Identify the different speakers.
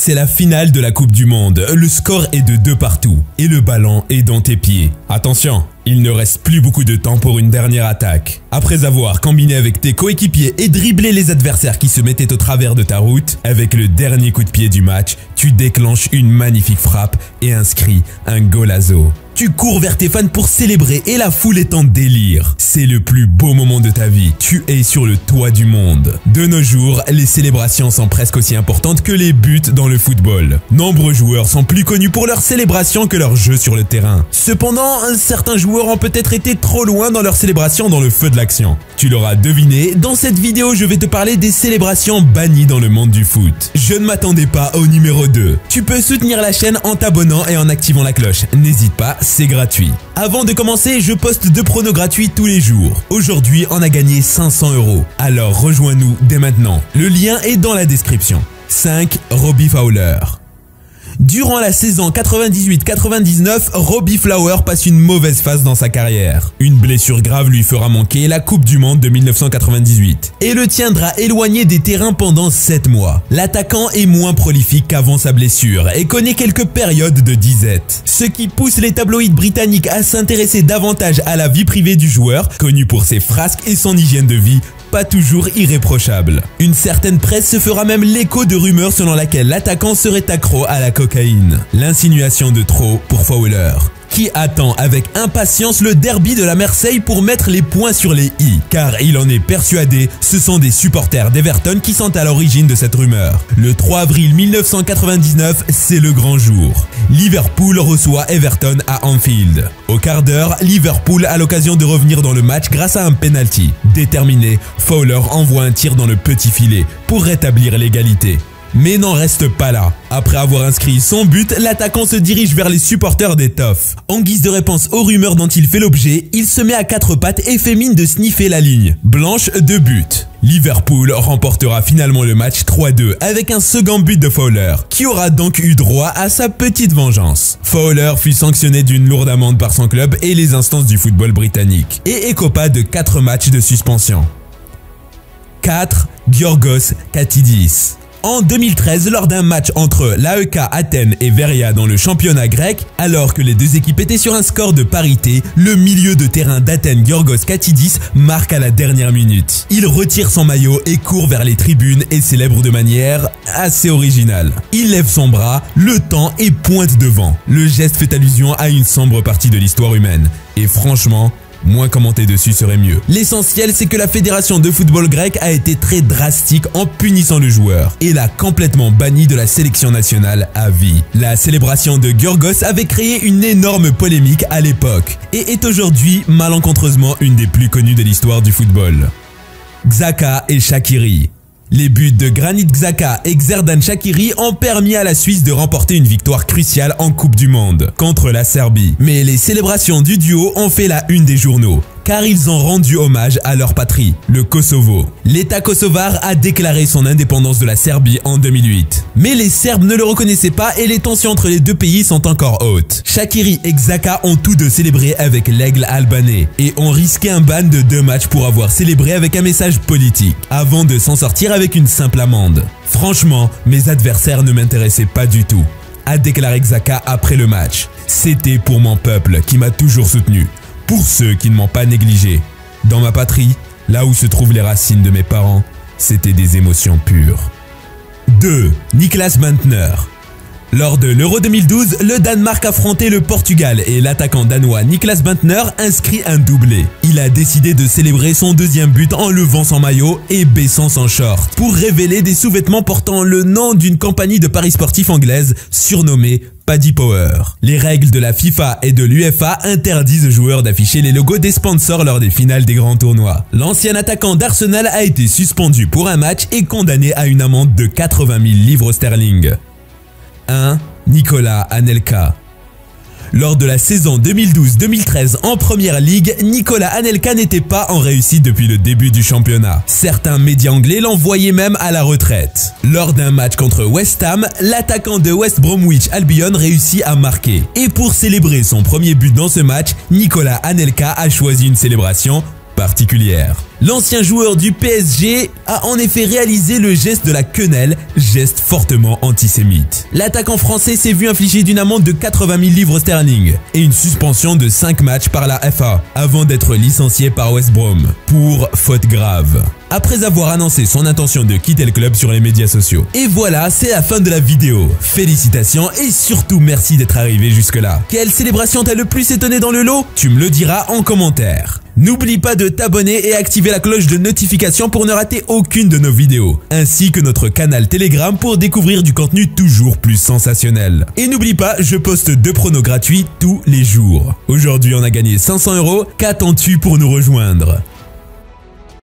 Speaker 1: c'est la finale de la Coupe du Monde. Le score est de 2 partout et le ballon est dans tes pieds. Attention, il ne reste plus beaucoup de temps pour une dernière attaque. Après avoir combiné avec tes coéquipiers et dribblé les adversaires qui se mettaient au travers de ta route, avec le dernier coup de pied du match, tu déclenches une magnifique frappe et inscris un golazo. Tu cours vers tes fans pour célébrer et la foule est en délire. C'est le plus beau moment de ta vie. Tu es sur le toit du monde. De nos jours, les célébrations sont presque aussi importantes que les buts dans le football. Nombreux joueurs sont plus connus pour leurs célébrations que leur jeu sur le terrain. Cependant, certains joueurs ont peut-être été trop loin dans leur célébration dans le feu de l'action. Tu l'auras deviné, dans cette vidéo, je vais te parler des célébrations bannies dans le monde du foot. Je ne m'attendais pas au numéro 2. Tu peux soutenir la chaîne en t'abonnant et en activant la cloche. N'hésite pas, c'est gratuit. Avant de commencer, je poste 2 pronos gratuits tous les jours. Aujourd'hui, on a gagné 500 €. Alors rejoins-nous dès maintenant. Le lien est dans la description. 5. Robbie Fowler. Durant la saison 98-99, Robbie Fowler passe une mauvaise phase dans sa carrière. Une blessure grave lui fera manquer la Coupe du Monde de 1998 et le tiendra éloigné des terrains pendant 7 mois. L'attaquant est moins prolifique qu'avant sa blessure et connaît quelques périodes de disette, ce qui pousse les tabloïds britanniques à s'intéresser davantage à la vie privée du joueur, connu pour ses frasques et son hygiène de vie pas toujours irréprochable. Une certaine presse se fera même l'écho de rumeurs selon laquelle l'attaquant serait accro à la cocaïne. L'insinuation de trop pour Fowler, qui attend avec impatience le derby de la Marseille pour mettre les points sur les i, car il en est persuadé, ce sont des supporters d'Everton qui sont à l'origine de cette rumeur. Le 3 avril 1999, c'est le grand jour. Liverpool reçoit Everton à Anfield. Au quart d'heure, Liverpool a l'occasion de revenir dans le match grâce à un penalty. Déterminé, Fowler envoie un tir dans le petit filet pour rétablir l'égalité. Mais n'en reste pas là. Après avoir inscrit son but, l'attaquant se dirige vers les supporters des Toffs. En guise de réponse aux rumeurs dont il fait l'objet, il se met à 4 pattes et fait mine de sniffer la ligne blanche de but. Liverpool remportera finalement le match 3-2 avec un second but de Fowler, qui aura donc eu droit à sa petite vengeance. Fowler fut sanctionné d'une lourde amende par son club et les instances du football britannique et écopa de 4 matchs de suspension. 4. Giorgos Katidis. En 2013, lors d'un match entre l'AEK Athènes et Veria dans le championnat grec, alors que les deux équipes étaient sur un score de parité, le milieu de terrain d'Athènes Giorgos Katidis marque à la dernière minute. Il retire son maillot et court vers les tribunes et célèbre de manière assez originale. Il lève son bras, le tend et pointe devant. Le geste fait allusion à une sombre partie de l'histoire humaine. Et franchement, moins commenter dessus serait mieux. L'essentiel, c'est que la fédération de football grec a été très drastique en punissant le joueur et l'a complètement banni de la sélection nationale à vie. La célébration de Giorgos avait créé une énorme polémique à l'époque et est aujourd'hui malencontreusement une des plus connues de l'histoire du football. Xhaka et Shaqiri. Les buts de Granit Xhaka et Xherdan Shaqiri ont permis à la Suisse de remporter une victoire cruciale en Coupe du Monde contre la Serbie. Mais les célébrations du duo ont fait la une des journaux, car ils ont rendu hommage à leur patrie, le Kosovo. L'État kosovar a déclaré son indépendance de la Serbie en 2008. Mais les Serbes ne le reconnaissaient pas et les tensions entre les deux pays sont encore hautes. Shaqiri et Xhaka ont tous deux célébré avec l'aigle albanais et ont risqué un ban de 2 matchs pour avoir célébré avec un message politique, avant de s'en sortir avec une simple amende. Franchement, mes adversaires ne m'intéressaient pas du tout, a déclaré Xhaka après le match. C'était pour mon peuple qui m'a toujours soutenu. Pour ceux qui ne m'ont pas négligé. Dans ma patrie, là où se trouvent les racines de mes parents, c'était des émotions pures. 2. Niklas Bentner. Lors de l'Euro 2012, le Danemark affrontait le Portugal et l'attaquant danois Niklas Bentner inscrit un doublé. Il a décidé de célébrer son 2e but en levant son maillot et baissant son short pour révéler des sous-vêtements portant le nom d'une compagnie de paris sportifs anglaise surnommée Paddy Power. Les règles de la FIFA et de l'UEFA interdisent aux joueurs d'afficher les logos des sponsors lors des finales des grands tournois. L'ancien attaquant d'Arsenal a été suspendu pour un match et condamné à une amende de 80 000 livres sterling. 1. Nikola Anelka. Lors de la saison 2012-2013 en Première Ligue, Nikola Anelka n'était pas en réussite depuis le début du championnat. Certains médias anglais l'envoyaient même à la retraite. Lors d'un match contre West Ham, l'attaquant de West Bromwich Albion réussit à marquer. Et pour célébrer son premier but dans ce match, Nikola Anelka a choisi une célébration particulière. L'ancien joueur du PSG a en effet réalisé le geste de la quenelle, geste fortement antisémite. L'attaquant français s'est vu infliger d'une amende de 80 000 livres sterling et une suspension de 5 matchs par la FA avant d'être licencié par West Brom pour faute grave, après avoir annoncé son intention de quitter le club sur les médias sociaux. Et voilà, c'est la fin de la vidéo. Félicitations et surtout merci d'être arrivé jusque là. Quelle célébration t'a le plus étonné dans le lot? Tu me le diras en commentaire. N'oublie pas de t'abonner et activer la cloche de notification pour ne rater aucune de nos vidéos, ainsi que notre canal Telegram pour découvrir du contenu toujours plus sensationnel. Et n'oublie pas, je poste 2 pronos gratuits tous les jours. Aujourd'hui on a gagné 500 €, qu'attends-tu pour nous rejoindre?